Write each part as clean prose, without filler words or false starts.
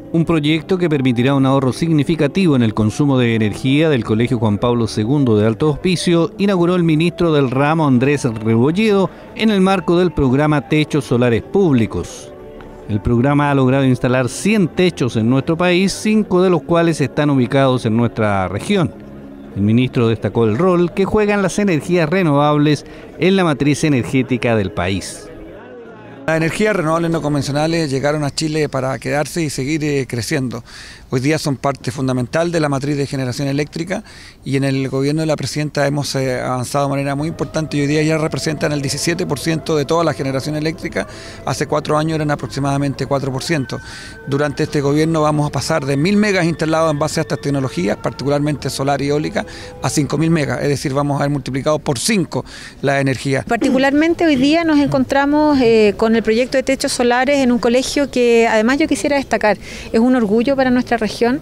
Un proyecto que permitirá un ahorro significativo en el consumo de energía del Colegio Juan Pablo II de Alto Hospicio inauguró el ministro del ramo Andrés Rebolledo en el marco del programa Techos Solares Públicos. El programa ha logrado instalar 100 techos en nuestro país, 5 de los cuales están ubicados en nuestra región. El ministro destacó el rol que juegan las energías renovables en la matriz energética del país. Las energías renovables no convencionales llegaron a Chile para quedarse y seguir creciendo. Hoy día son parte fundamental de la matriz de generación eléctrica y en el gobierno de la presidenta hemos avanzado de manera muy importante y hoy día ya representan el 17% de toda la generación eléctrica. Hace 4 años eran aproximadamente 4%. Durante este gobierno vamos a pasar de 1000 megas instalados en base a estas tecnologías, particularmente solar y eólica, a 5000 megas, es decir, vamos a haber multiplicado por 5 la energía. Particularmente hoy día nos encontramos con el proyecto de techos solares en un colegio que además yo quisiera destacar, es un orgullo para nuestra región,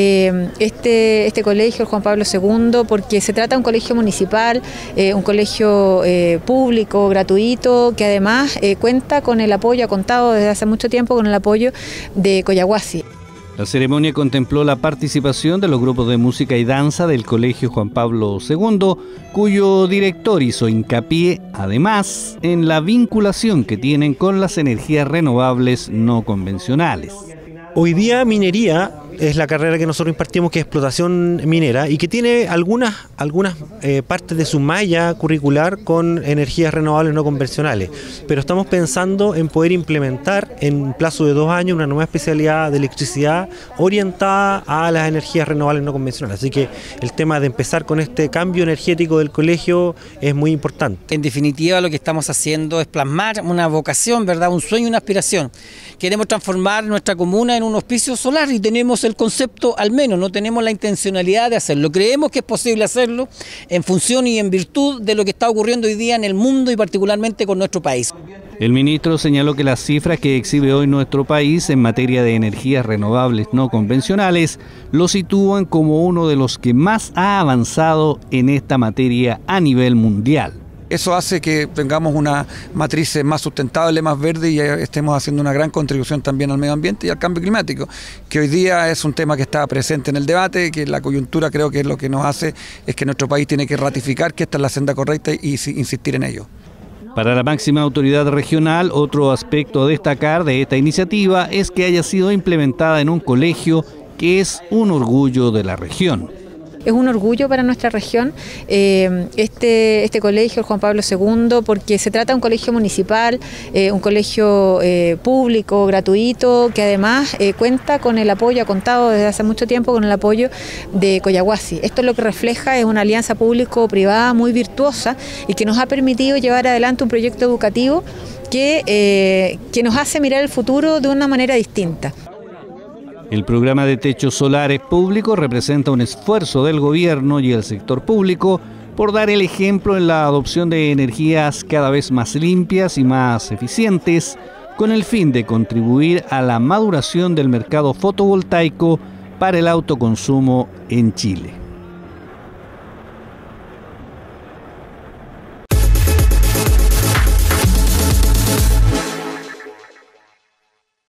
este colegio, el Juan Pablo II, porque se trata de un colegio municipal, un colegio público, gratuito, que además cuenta con el apoyo, ha contado desde hace mucho tiempo con el apoyo de Coyahuasi. La ceremonia contempló la participación de los grupos de música y danza del Colegio Juan Pablo II, cuyo director hizo hincapié, además, en la vinculación que tienen con las energías renovables no convencionales. Hoy día minería es la carrera que nosotros impartimos, que es explotación minera, y que tiene algunas partes de su malla curricular con energías renovables no convencionales. Pero estamos pensando en poder implementar en un plazo de 2 años una nueva especialidad de electricidad orientada a las energías renovables no convencionales. Así que el tema de empezar con este cambio energético del colegio es muy importante. En definitiva, lo que estamos haciendo es plasmar una vocación, ¿verdad? Un sueño, una aspiración. Queremos transformar nuestra comuna en un hospicio solar y tenemos el concepto, al menos no tenemos la intencionalidad de hacerlo. Creemos que es posible hacerlo en función y en virtud de lo que está ocurriendo hoy día en el mundo y particularmente con nuestro país. El ministro señaló que las cifras que exhibe hoy nuestro país en materia de energías renovables no convencionales lo sitúan como uno de los que más ha avanzado en esta materia a nivel mundial. Eso hace que tengamos una matriz más sustentable, más verde y estemos haciendo una gran contribución también al medio ambiente y al cambio climático, que hoy día es un tema que está presente en el debate, que la coyuntura creo que lo que nos hace es que nuestro país tiene que ratificar que esta es la senda correcta y insistir en ello. Para la máxima autoridad regional, otro aspecto a destacar de esta iniciativa es que haya sido implementada en un colegio que es un orgullo de la región. Es un orgullo para nuestra región este colegio, el Juan Pablo II, porque se trata de un colegio municipal, un colegio público, gratuito, que además cuenta con el apoyo, ha contado desde hace mucho tiempo con el apoyo de Coyahuasi. Esto lo que refleja es una alianza público-privada muy virtuosa y que nos ha permitido llevar adelante un proyecto educativo que nos hace mirar el futuro de una manera distinta. El programa de techos solares públicos representa un esfuerzo del gobierno y el sector público por dar el ejemplo en la adopción de energías cada vez más limpias y más eficientes, con el fin de contribuir a la maduración del mercado fotovoltaico para el autoconsumo en Chile.